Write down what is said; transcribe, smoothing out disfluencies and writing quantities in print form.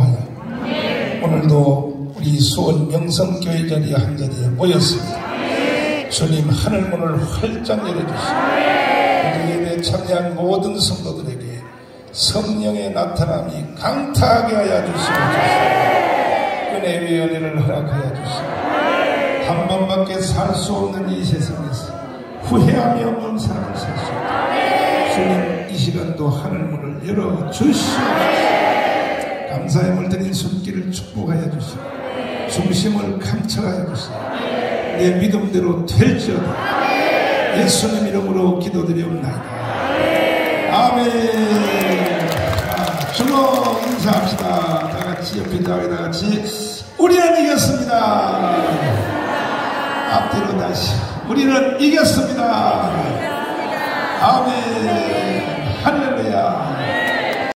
인도하여 오늘도 우리 수원 명성교회 자리에 한 자리에 모였습니다. 주님 하늘문을 활짝 열어주시고 우리 예배 참여한 모든 성도들에게 성령의 나타남이 강타하게 하여 주시고 은혜의 연회를 허락하여 주시고 한 번밖에 살 수 없는 이 세상에서 후회함이 없는 삶을 살 수 있도록 주님 이 시간도 하늘문을 열어주시옵소서. 감사의 물들인 손길을 축복하여 주시고 중심을 감춰하여 주시고 내 믿음대로 될지어다. 예수님 이름으로 기도드리옵나이다. 아멘. 주로 인사합시다. 다같이 옆에 다같이 우리는 이겼습니다. 앞뒤로 다시 우리는 이겼습니다. 아멘. 할렐루야.